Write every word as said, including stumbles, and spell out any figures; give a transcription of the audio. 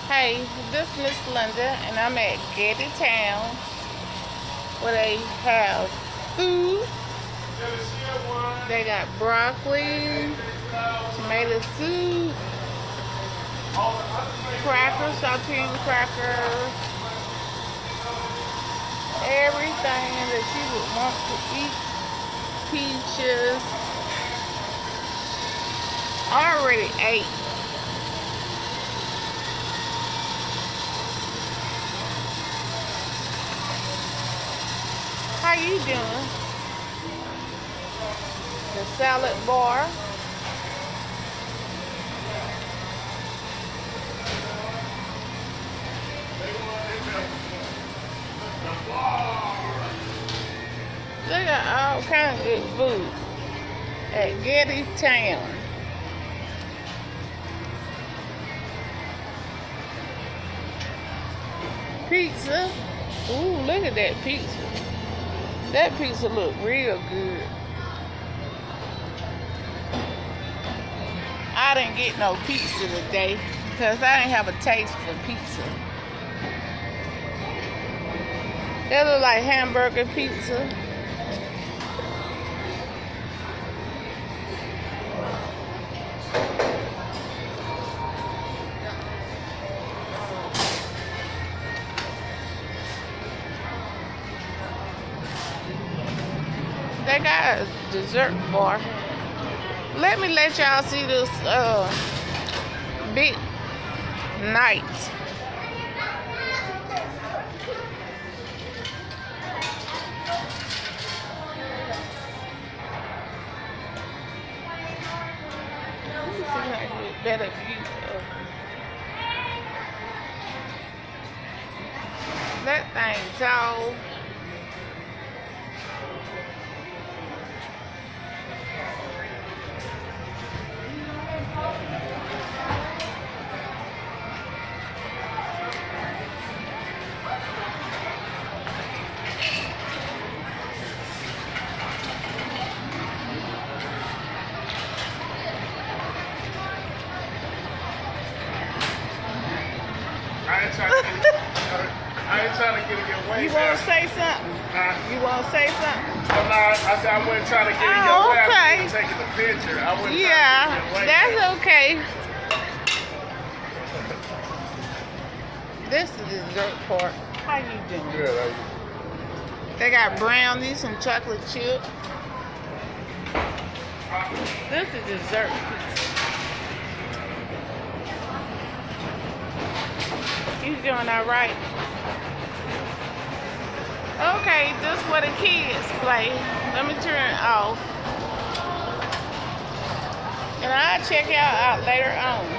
Hey, this is Miss Linda, and I'm at Gatti Town, where they have food. They got broccoli, tomato soup, crackers, saltine crackers, everything that you would want to eat. Peaches. I already ate. How you doing? The salad bar. They got all kinds of good food at Gatti Town. Pizza. Ooh, look at that pizza. That pizza look real good. I didn't get no pizza today because I didn't have a taste for pizza. That look like hamburger pizza. They got a dessert bar. Let me let y'all see this uh, big night. Let me see if I can get a better view of that thing tall. I ain't trying to get, I ain't trying to get in your way. You want to say something? Huh? You want to say something? Well, no, I said I wasn't trying to get in Oh, your way. okay. I was taking the picture. I wasn't Yeah, trying to get in your way. that's okay. This is the dessert part. How you doing? Good. How you? They got brownies and chocolate chip. This is dessert pizza. You doing all right? Okay, this is where the kids play. Let me turn it off. And I'll check y'all out later on.